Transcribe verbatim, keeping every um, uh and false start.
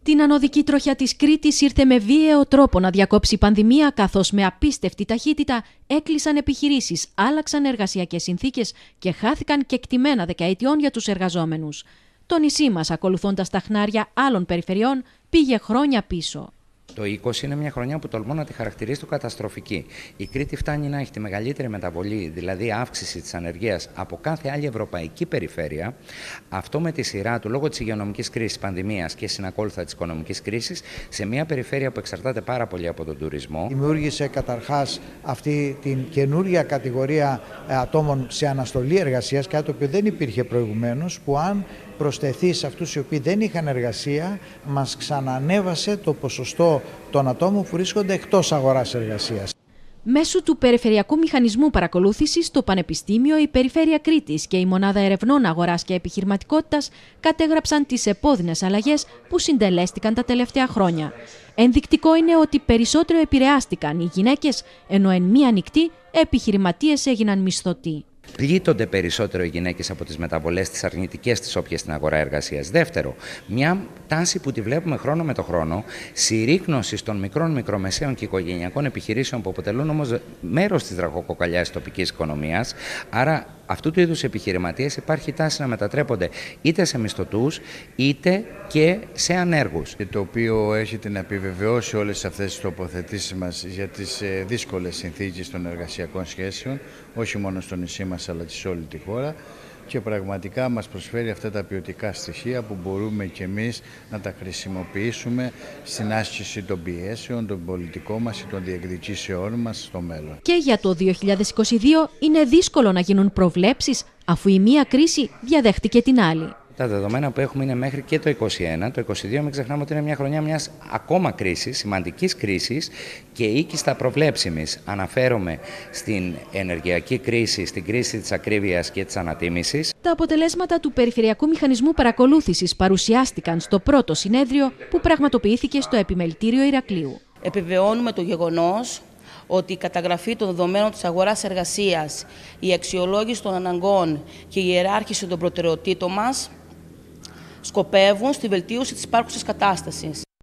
Την ανωδική τροχιά της Κρήτης ήρθε με βίαιο τρόπο να διακόψει η πανδημία, καθώς με απίστευτη ταχύτητα έκλεισαν επιχειρήσεις, άλλαξαν εργασιακές συνθήκες και χάθηκαν κεκτημένα δεκαετιών για τους εργαζόμενους. Το νησί μας, ακολουθώντας τα χνάρια άλλων περιφερειών, πήγε χρόνια πίσω. Το είκοσι είναι μια χρονιά που τολμώ να τη χαρακτηρίσω καταστροφική. Η Κρήτη φτάνει να έχει τη μεγαλύτερη μεταβολή, δηλαδή αύξηση της ανεργίας, από κάθε άλλη ευρωπαϊκή περιφέρεια. Αυτό με τη σειρά του, λόγω της υγειονομικής κρίσης, πανδημίας και συνακόλουθα της οικονομικής κρίσης, σε μια περιφέρεια που εξαρτάται πάρα πολύ από τον τουρισμό. Δημιούργησε καταρχάς αυτή την καινούρια κατηγορία ατόμων σε αναστολή εργασίας, κάτι το οποίο δεν υπήρχε προηγουμένως, που αν προσθεθεί σε αυτούς οι οποίοι δεν είχαν εργασία, μας ξανανέβασε το ποσοστό των ατόμων που βρίσκονται εκτός αγοράς εργασίας. Μέσω του Περιφερειακού Μηχανισμού Παρακολούθησης, το Πανεπιστήμιο, η Περιφέρεια Κρήτης και η Μονάδα Ερευνών Αγοράς και Επιχειρηματικότητας κατέγραψαν τις επώδυνες αλλαγές που συντελέστηκαν τα τελευταία χρόνια. Ενδεικτικό είναι ότι περισσότερο επηρεάστηκαν οι γυναίκες, ενώ εν μία νυχτή επιχειρηματίες έγιναν μισθωτοί. Πλήττονται περισσότερο οι γυναίκες από τις μεταβολές, τις αρνητικές τις όποιες στην αγορά εργασίας. Δεύτερο, μια τάση που τη βλέπουμε χρόνο με το χρόνο, συρρίκνωση των μικρών, μικρομεσαίων και οικογενειακών επιχειρήσεων που αποτελούν όμως μέρος της ραχοκοκαλιάς της τοπικής οικονομίας. Άρα, αυτού του είδους επιχειρηματίες υπάρχει τάση να μετατρέπονται είτε σε μισθωτούς είτε και σε ανέργους. Το οποίο έχει να επιβεβαιώσει όλες αυτές τις τοποθετήσεις μας για τις δύσκολες συνθήκες των εργασιακών σχέσεων, όχι μόνο στο νησί μας αλλά και σε όλη τη χώρα, και πραγματικά μας προσφέρει αυτά τα ποιοτικά στοιχεία που μπορούμε και εμείς να τα χρησιμοποιήσουμε στην άσκηση των πιέσεων, των πολιτικών μας και των διεκδικήσεών μας στο μέλλον. Και για το δύο χιλιάδες είκοσι δύο είναι δύσκολο να γίνουν προβλέψεις, αφού η μία κρίση διαδέχτηκε την άλλη. Τα δεδομένα που έχουμε είναι μέχρι και το είκοσι ένα. Το είκοσι δύο, μην ξεχνάμε ότι είναι μια χρονιά μιας ακόμα κρίσης, σημαντικής κρίσης και οίκιστα προβλέψιμης. Αναφέρομαι στην ενεργειακή κρίση, στην κρίση της ακρίβειας και της ανατίμησης. Τα αποτελέσματα του Περιφερειακού Μηχανισμού Παρακολούθησης παρουσιάστηκαν στο πρώτο συνέδριο που πραγματοποιήθηκε στο Επιμελητήριο Ηρακλείου. Επιβεβαιώνουμε το γεγονός ότι η καταγραφή των δεδομένων της αγοράς εργασίας, η αξιολόγηση των αναγκών και η ιεράρχηση των προτεραιοτήτων μας σκοπεύουν στη βελτίωση της υπάρχουσας κατάστασης.